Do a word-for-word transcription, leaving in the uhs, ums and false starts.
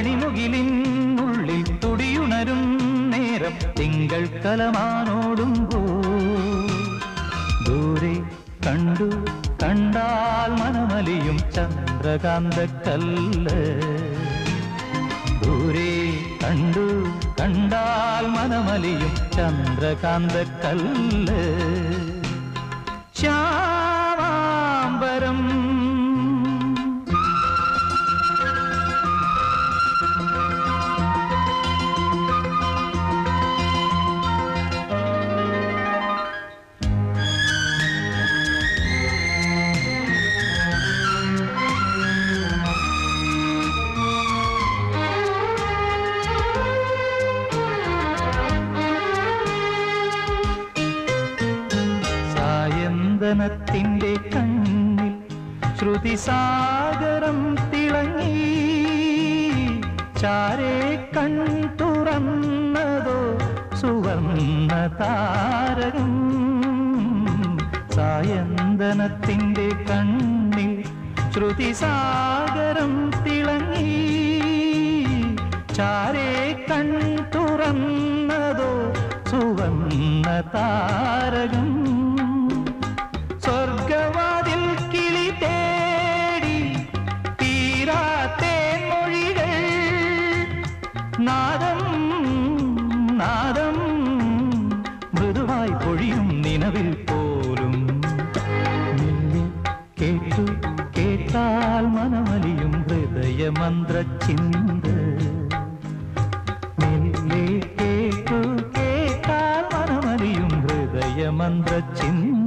മണിമുകിലിനുള്ളിൽ തുടിയുണരും നേരം തിങ്കൾ കലമാനോടുമ്പോ ദൂരെ കണ്ടു കണ്ടാൽ മനമലിയും ചന്ദ്രകാന്തക്കല്ല് ദൂരെ കണ്ടു കണ്ടാൽ മനമലിയും ചന്ദ്രകാന്തക്കല്ല് ശ്യാമാംബരം ത്തിന്റെ കണ്ണിൽ ശ്രുതിസാഗരം തിളങ്ങി ചാരേ കൺ തുറന്നതോ സുവർണ്ണ താരകം സായന്തനത്തിന്റെ കണ്ണിൽ ശ്രുതിസാഗരം തിളങ്ങി ചാരേ കൺ തുറന്നതോ സുവർണ്ണ താരകം സ്വർഗവാതിൽ കിളി തേടി തീരാത്തേ മൊഴികൾ നാദം നാദം മൃദുവായി പൊഴിയും നിലവിൽ പോലും നിന്നെ കേട്ടു കേട്ടാൽ മനമലിയും ഹൃദയമന്ത്രചിന്ത നിന്നെ കേട്ടു കേട്ടാൽ മനമലിയും ഹൃദയമന്ത്രചിന്ത